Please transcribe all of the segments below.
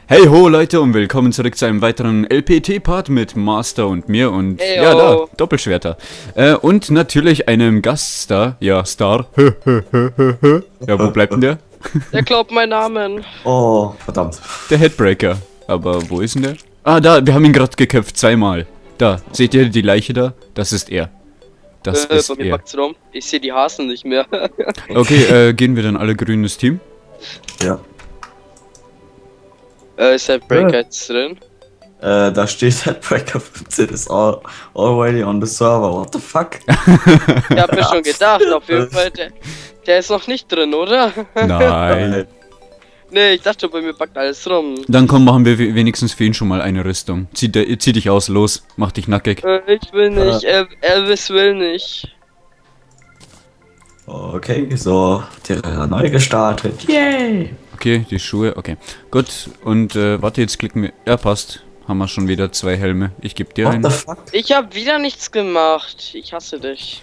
Hey ho Leute und willkommen zurück zu einem weiteren LPT-Part mit Master und mir und hey, ja da, Doppelschwerter. Und natürlich einem Gaststar, ja Star. Ja, wo bleibt denn der? Der glaubt meinen Namen. Oh, verdammt. Der Headbreaker. Aber wo ist denn der? Ah, da, wir haben ihn gerade geköpft, zweimal. Da, seht ihr die Leiche da? Das ist er. Das ist bei mir er. packt's rum. Ich sehe die Hasen nicht mehr. Okay, gehen wir dann alle grünes Team? Ja. Ist Headbreaker jetzt drin? Da steht Headbreaker 15 is already on the server. What the fuck? Ich hab mir schon gedacht, auf jeden Fall. Der ist noch nicht drin, oder? Nein. Nee, ich dachte, bei mir packt alles rum. Dann komm, machen wir wenigstens für ihn schon mal eine Rüstung. Zieh dich aus, los. Mach dich nackig. Ich will nicht, Elvis will nicht. Okay, so, Terraria neu gestartet. Yay! Okay, die Schuhe, okay. Gut, und warte, jetzt klicken wir. Ja, passt. Haben wir schon wieder 2 Helme. Ich geb dir What einen. the fuck? Ich hab wieder nichts gemacht. Ich hasse dich.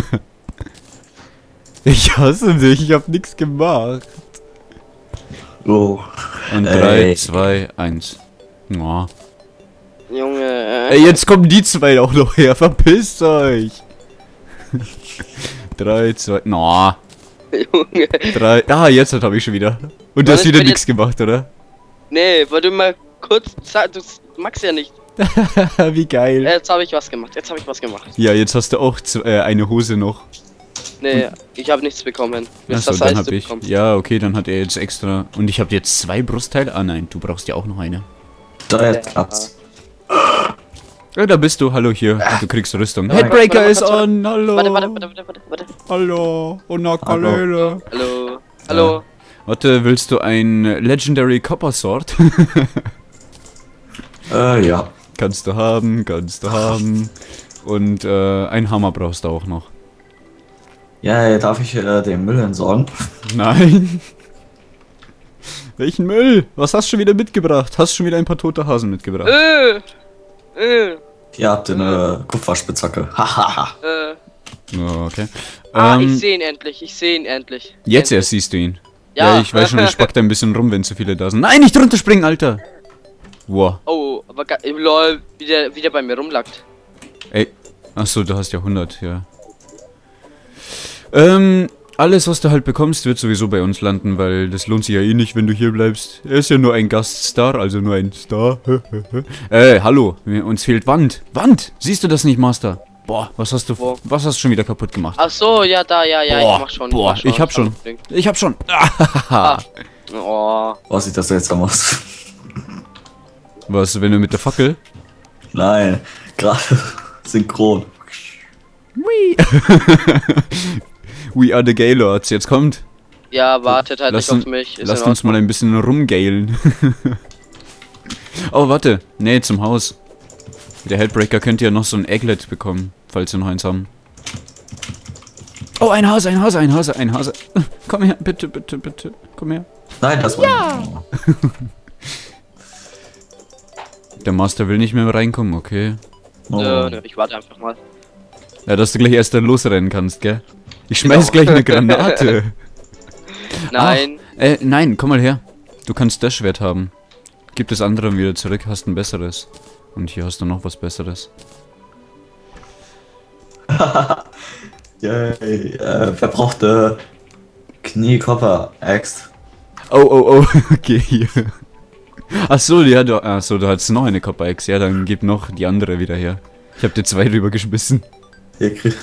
Ich hasse dich, ich hab nichts gemacht. Oh. Und 3, 2, 1. Oh. Junge. Ey, jetzt kommen die 2 auch noch her. Verpisst euch. 3, 2, no. Junge. 3. Ah, jetzt habe ich schon wieder. Und du hast wieder nichts gemacht, oder? Nee, weil du mal kurz. Du magst ja nicht. Wie geil. Jetzt habe ich was gemacht. Ja, jetzt hast du auch eine Hose noch. Nee, ich habe nichts bekommen. Achso, Das dann heißt, hab du ich. bekommst. Ja, okay, dann hat er jetzt extra. Und ich habe jetzt 2 Brustteile. Ah nein, du brauchst ja auch noch eine. Da jetzt Platz. Ja, da bist du. Hallo hier. Du kriegst Rüstung. Ja, Headbreaker warte, ist warte, on. Hallo. Warte. Hallo. Und Nakalele. Hallo. Hallo. Warte, willst du ein Legendary Copper Sword? Ja. Kannst du haben, kannst du haben. Und ein Hammer brauchst du auch noch. Ja, darf ich den Müll entsorgen? Nein. Welchen Müll? Was hast du schon wieder mitgebracht? Hast du schon wieder ein paar tote Hasen mitgebracht? Ihr habt eine Kupferspitzhacke. Hahaha. Oh, okay. Ich sehe ihn endlich, Jetzt erst siehst du ihn. Ja. Ja, ich weiß schon, ich spack da ein bisschen rum, wenn zu viele da sind. Nein, nicht drunter springen, Alter! Wow. Oh, aber lol, wie der bei mir rumlackt. Ey. Achso, du hast ja 100, ja. Alles, was du halt bekommst, wird sowieso bei uns landen, weil das lohnt sich ja eh nicht, wenn du hier bleibst. Er ist ja nur ein Gaststar, also nur ein Star. Hallo, uns fehlt Wand. Wand! Siehst du das nicht, Master? Boah, was hast du schon wieder kaputt gemacht? Ach so, ja, da, ja, Boah, ich mach schon. Boah, ich hab schon. Ich hab schon. Oh. Was sieht das jetzt aus? Was, wenn du mit der Fackel? Nein, gerade synchron. Wee. We are the Gaylords, jetzt kommt. Ja, wartet halt nicht auf mich. Lasst uns mal ein bisschen rumgailen. Oh, warte. Nee, zum Haus. Der Headbreaker könnte ja noch so ein Egglet bekommen, falls wir noch eins haben. Oh, ein Hase. Komm her, bitte. Komm her. Nein, das war ja. Der Master will nicht mehr reinkommen, okay. Nö, ich warte einfach mal. Ja, dass du gleich erst dann losrennen kannst, gell? Ich schmeiß gleich eine Granate. Nein. Ach, nein, komm mal her. Du kannst das Schwert haben. Gib das andere wieder zurück, hast ein besseres. Und hier hast du noch was Besseres. Yay, wer braucht Knie-Copper-Axt? Oh, okay, hier. Achso, ja, du hast noch eine Copper Axe. Ja, dann gib noch die andere wieder her. Ich hab dir 2 rübergeschmissen. Hier krieg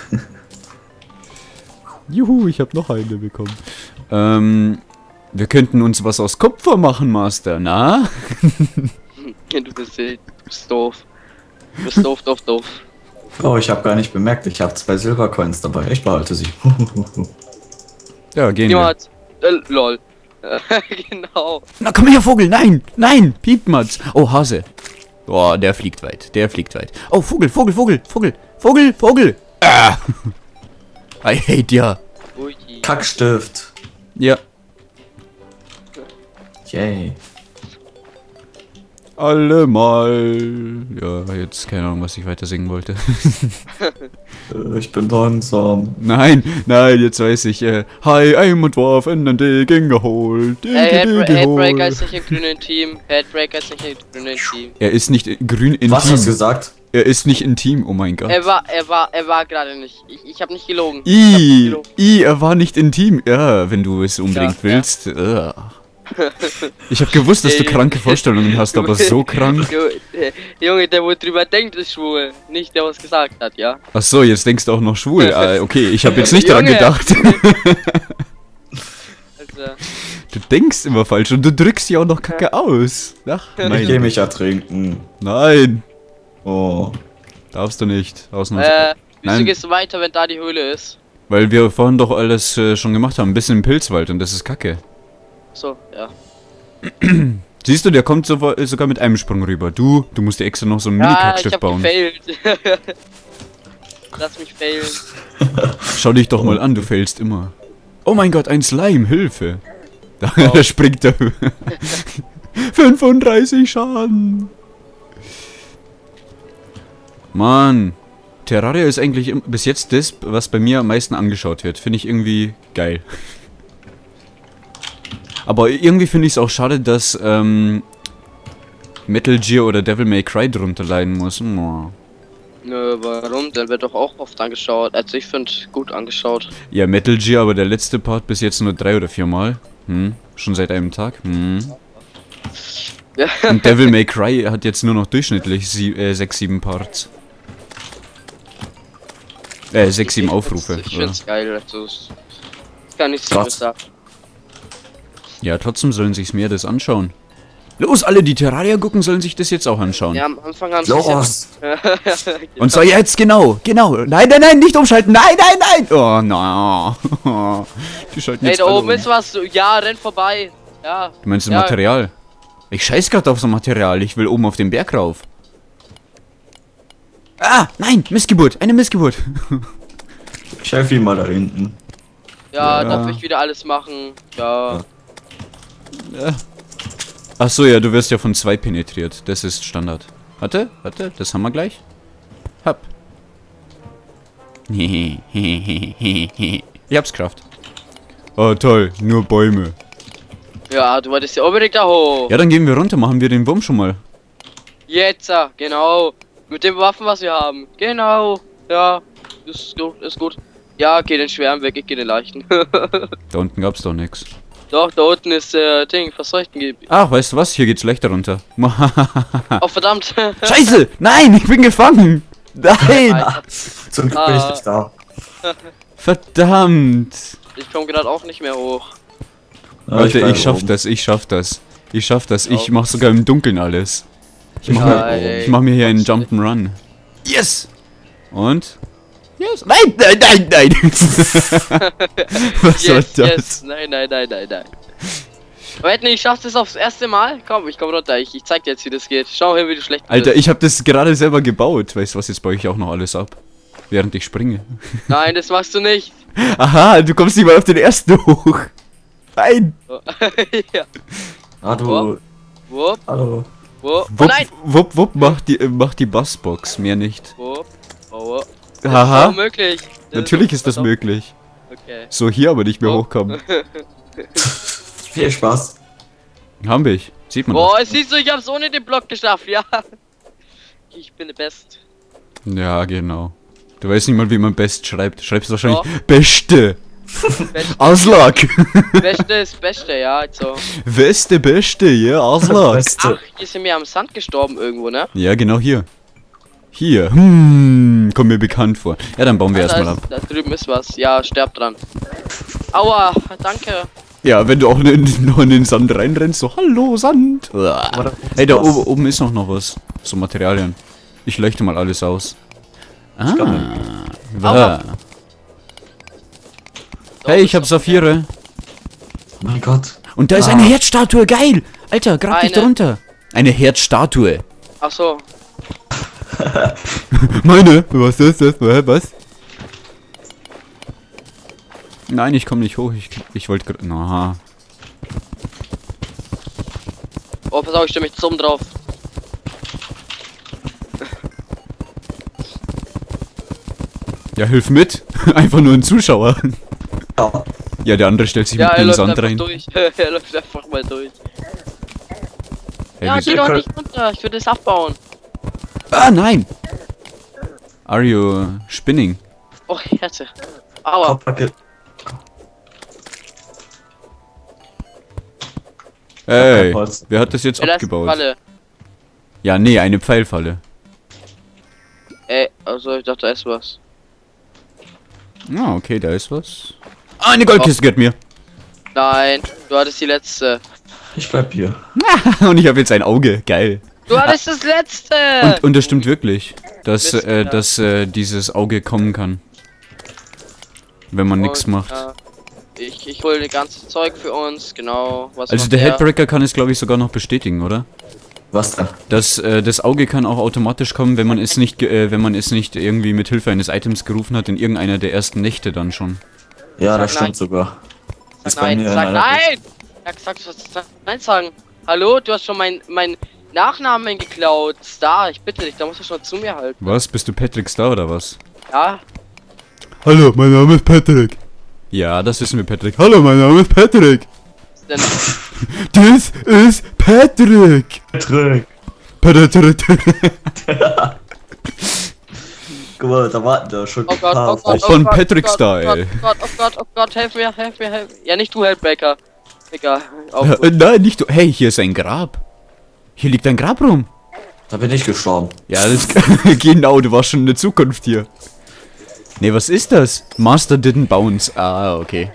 Juhu, ich hab noch eine bekommen. Wir könnten uns was aus Kupfer machen, Master, na? Du bist doof. Du bist doof. Oh, ich habe gar nicht bemerkt, ich habe 2 Silbercoins dabei. Ich behalte sie. Ja, gehen Niemand. Lol. Genau. Na, komm her, Vogel, nein, Piepmatz. Oh, Hase. Oh, der fliegt weit. Oh, Vogel. Ah. I hate ya. Ui. Kackstift. Ja. Yay. Allemal. Ja, jetzt keine Ahnung, was ich weiter singen wollte. Ich bin langsam. Nein, jetzt weiß ich. Hi, I'm entwarf and then digging a hole. Headbreaker ist nicht im grünen Team. Headbreaker ist nicht im grünen Team. Er ist nicht grün in Was Team. hast du gesagt? Er ist nicht intim, oh mein Gott. Er war gerade nicht. Ich habe nicht gelogen. Er war nicht intim. Ja, wenn du es unbedingt willst. Ja. Ich habe gewusst, dass du kranke Vorstellungen hast, aber so krank. Junge, der wo drüber denkt, ist schwul. Nicht der, was gesagt hat, ja. Ach so, jetzt denkst du auch noch schwul. Okay, ich habe jetzt nicht daran gedacht. Also, Du denkst immer falsch und du drückst ja auch noch Kacke aus. Ach, Ich geh mich ertrinken. Nein, Oh. darfst du nicht. Ausnahmsweise. wieso Nein. gehst du weiter, wenn da die Höhle ist? Weil wir vorhin doch alles schon gemacht haben. Ein bisschen im Pilzwald und das ist Kacke. So, ja. Siehst du, der kommt sogar mit einem Sprung rüber. Du musst dir extra noch so ein Ja, ich Mini-Kackschiff hab bauen. gefailt. Lass mich failen. Schau dich doch mal an, du failst immer. Oh mein Gott, ein Slime, Hilfe. Da springt er. 35 Schaden. Mann. Terraria ist eigentlich bis jetzt das, was bei mir am meisten angeschaut wird. Finde ich irgendwie geil. Aber irgendwie finde ich es auch schade, dass Metal Gear oder Devil May Cry drunter leiden muss. Oh. Nö, warum? Der wird doch auch oft angeschaut. Also ich finde gut angeschaut. Ja, Metal Gear, aber der letzte Part bis jetzt nur 3 oder 4 Mal. Schon seit einem Tag. Ja. Und Devil May Cry hat jetzt nur noch durchschnittlich 6, 7 Parts. 6, 7 Aufrufe. Ich find's geil. Also, kann ich so sagen. Ja, trotzdem sollen sich's mehr das anschauen. Los, alle, die Terraria gucken, sollen sich das jetzt auch anschauen. Ja, am Anfang haben sie Los! Und zwar jetzt, genau. Nein, nicht umschalten. Nein. Oh, no. Die schalten Ey, jetzt da alle oben ist was. Ja, renn vorbei. Ja. Du meinst das Ja. Material? Ich scheiß grad auf so Material. Ich will oben auf den Berg rauf. Ah, nein, Missgeburt. Eine Missgeburt. Ich helfe ihm mal da hinten. Ja, Ja. darf ich wieder alles machen. Ja. Ach so, ja, du wirst ja von 2 penetriert. Das ist Standard. Warte, das haben wir gleich. Hab. Ich hab's geschafft. Oh, toll, nur Bäume. Ja, du wolltest ja unbedingt da hoch. Ja, dann gehen wir runter, machen wir den Wurm schon mal. Jetzt, genau. Mit den Waffen, was wir haben. Genau. Ja, ist gut. Ja, geh den schweren weg, ich geh den leichten. Da unten gab's doch nix. Doch, da unten ist Ding, Verseuchtengebiet. Ach, weißt du was? Hier geht's leichter runter. Oh, verdammt. Scheiße! Nein, ich bin gefangen! Nein! Alter, Zum Glück bin ich nicht da. Verdammt! ich komme gerade auch nicht mehr hoch. Ja, Leute, bleib ich schaff oben. das. Ich mach sogar im Dunkeln alles. Ich mach Geil. mir hier einen Jump'n'Run. Yes! Und? Yes! Nein! Was soll das? Yes. Nein. Wait, nee, ich schaff das aufs erste Mal. Komm, ich komm runter. Ich zeig dir jetzt, wie das geht. Schau hin, wie du schlecht Alter, bist. ich hab das gerade selber gebaut. Weißt du was, jetzt baue ich auch noch alles ab. Während ich springe. Nein, das machst du nicht. Aha, du kommst nicht mal auf den ersten hoch. Nein! Ja. Ah, du. Oh. Wupp, Hallo. wupp. Oh Wupp, nein! wupp, macht die Bassbox, mehr nicht. Wupp. Oh. Haha, Das ist unmöglich. natürlich ist das doch- möglich. Okay. So, hier aber nicht mehr Oh. hochkommen. Viel Spaß. Haben wir. Sieht man Boah, siehst du, ich hab's ohne den Block geschafft, ja. Ich bin der Best. doch. Ja, genau. Du weißt nicht mal, wie man Best schreibt. Schreibst wahrscheinlich Doch. Beste. Beste, Auslag. Beste ist Beste, ja, also. Beste, ja, Auslag. Beste. Ach, hier sind wir am Sand gestorben irgendwo, ne? Ja, genau hier. Hier. Kommt mir bekannt vor. Ja, dann bauen wir Da, erstmal ab. da drüben ist was. Ja, sterb dran. Aua, danke. Ja, wenn du auch noch in den Sand reinrennst, so, hallo, Sand. Oder- Hey, da was? oben ist noch was. So Materialien. Ich leuchte mal alles aus. Ah. Aua. Hey, ich hab Saphire. Mein Gott. Und da ist eine Herzstatue, geil! Alter, grab dich Eine. drunter. Eine Herzstatue. Ach so. Meine? Was ist das? Was? Nein, ich komme nicht hoch. Ich wollte gerade. Aha. Oh, pass auf, ich stelle mich zum drauf. Ja, hilf mit. Einfach nur ein Zuschauer. Ja. Ja, der andere stellt sich Ja, mit er in den läuft Sand einfach rein. durch. Er läuft einfach mal durch. Ey, Ja, wieso- geh doch nicht runter. Ich würde es abbauen. Ah, nein! Are you spinning? Oh, Herze. Aua. Kopfbacke. Ey, Holz. wer hat das jetzt Ja, da ist eine abgebaut? Falle. Ja, nee, eine Pfeilfalle. Also ich dachte, da ist was. Ah, okay, da ist was. Ah, eine Goldkiste gehört mir. Nein, du hattest die letzte. Ich bleib hier. Und ich habe jetzt ein Auge. Geil. Du hattest das letzte! Und das stimmt wirklich, dass, Mist, ja. dieses Auge kommen kann. Wenn man nichts Und, macht. Ich hole das ganze Zeug für uns, genau. Was Also macht der er? Headbreaker kann es, glaube ich, sogar noch bestätigen, oder? Was denn? Das Auge kann auch automatisch kommen, wenn man es nicht, irgendwie mit Hilfe eines Items gerufen hat, in irgendeiner der ersten Nächte dann schon. Ja, das Sag stimmt nein. sogar. Ist bei Nein, mir in sag einer- nein! Sag, du sollst nein sagen. Hallo, du hast schon mein Nachnamen geklaut. Star, ich bitte dich, da musst du schon zu mir halten. Was? Bist du Patrick Star oder was? Ja, Hallo, mein Name ist Patrick. Ja, das wissen wir, Patrick. Hallo, mein Name ist Patrick. denn Das ist Patrick. Patrick. Patrick. Guck mal, da warten da schon oh Gott, oh Gott, Auch oh von Gott, Patrick oh Gott, Star, oh Gott, ey. oh Gott, oh Gott, oh Gott, hilf mir, hilf mir, hilf mir. Ja, nicht du, Headbreaker. Egal. Auch gut. Nein, nicht du. Hey, hier ist ein Grab. Hier liegt ein Grab rum. Da bin ich gestorben. Ja, das genau, du warst schon in der Zukunft hier. Nee, was ist das? Master didn't bounce. Ah, okay.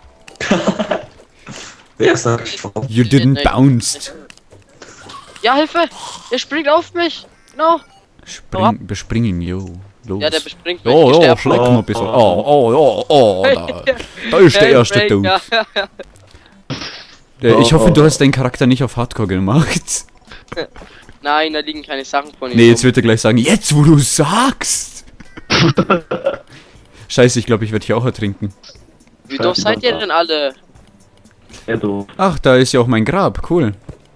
Wer ist da gestorben? You didn't bounce. Ja, Hilfe! Er springt auf mich! No! Bespringen, yo. Los. Ja, der bespringt mich. Oh, Ich ja, sterb. schleck mal ein bisschen. Da ist der erste Dude. Headbreaker. Ich hoffe, du hast deinen Charakter nicht auf Hardcore gemacht. Nein, da liegen keine Sachen von ihm. Nee, jetzt wird er gleich sagen, jetzt wo du sagst. Scheiße, ich glaube, ich werde hier auch ertrinken. Wie doof seid ihr denn alle? Ja, du. Ach, da ist ja auch mein Grab, cool.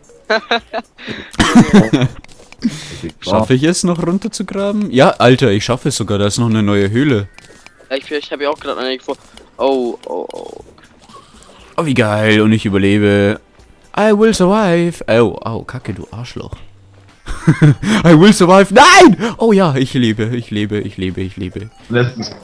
Schaffe ich es noch runter zu graben? Ja, Alter, ich schaffe es sogar, da ist noch eine neue Höhle. Ja, ich habe ja auch gerade eine gefunden. Oh. Oh, wie geil, und ich überlebe. I will survive. Oh, Kacke, du Arschloch. I will survive. Nein! Oh ja, ich lebe. Letztens.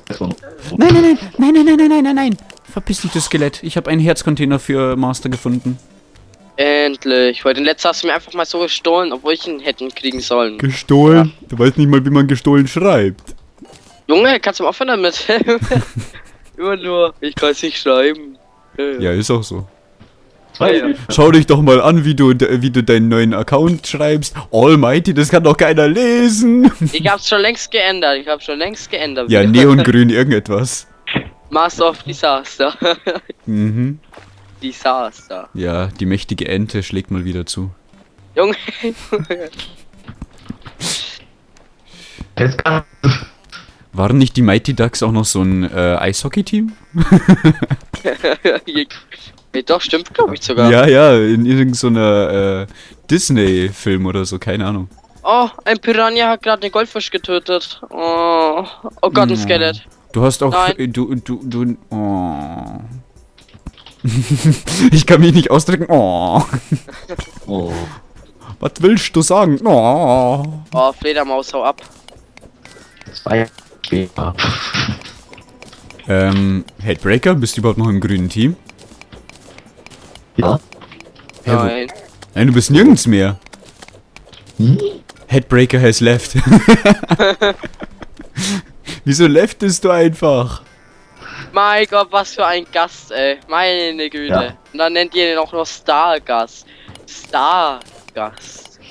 Nein. Verpiss dich, das Skelett. Ich habe einen Herzcontainer für Master gefunden. Endlich. Weil den letzten hast du mir einfach mal so gestohlen, obwohl ich ihn hätten kriegen sollen. Gestohlen? Du weißt nicht mal, wie man gestohlen schreibt. Junge, kannst du mal aufhören damit? Immer nur, ich kann es nicht schreiben. Ja, ist auch so. Ja. Schau dich doch mal an, wie du deinen neuen Account schreibst. Almighty, das kann doch keiner lesen. Ich hab's schon längst geändert. Ja, neongrün irgendetwas. Master of Disaster. Mhm. Disaster. Ja, die mächtige Ente schlägt mal wieder zu. Junge. Jetzt kann. Waren nicht die Mighty Ducks auch noch so ein Eishockey-Team? Nee, doch, stimmt, glaube ich sogar. Ja, in irgendeiner Disney-Film oder so, keine Ahnung. Oh, ein Piranha hat gerade einen Goldfisch getötet. Oh Gott, ein Skelett. Du hast auch... Nein. Oh. Ich kann mich nicht ausdrücken. Oh. Oh. Was willst du sagen? Oh. Oh, Fledermaus, hau ab. 2 später. Headbreaker, bist du überhaupt noch im grünen Team? Ja. Hä, wo- Nein. Nein, du bist nirgends mehr. Headbreaker has left. Wieso leftest du einfach? Mein Gott, was für ein Gast, ey. Meine Güte. Ja. Und dann nennt ihr den auch noch Stargast. Stargast.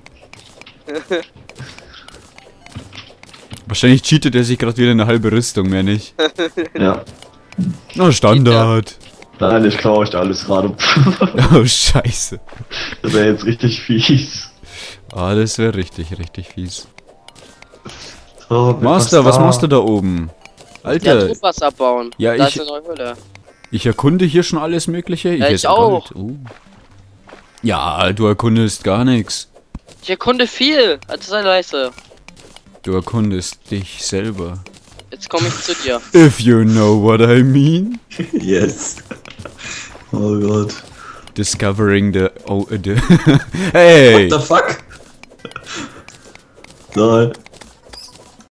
Wahrscheinlich cheatet er sich gerade wieder eine halbe Rüstung, mehr nicht. Ja. Na, Standard. Nein, ich klaue euch alles gerade. Oh, scheiße. Das wäre jetzt richtig fies. Ah, das wäre richtig fies. So, Master, was machst du da oben? Ja, Alter, was abbauen. Ja, da ich- ist eine neue Höhle. ich erkunde hier schon alles Mögliche. Ja, ich esse auch. Gold. Ja, du erkundest gar nichts. Ich erkunde viel. Also sei leise. Du erkundest dich selber. Jetzt komme ich zu dir. If you know what I mean. Yes. Oh Gott. Discovering the... Oh, the... Hey! What the fuck? Lol.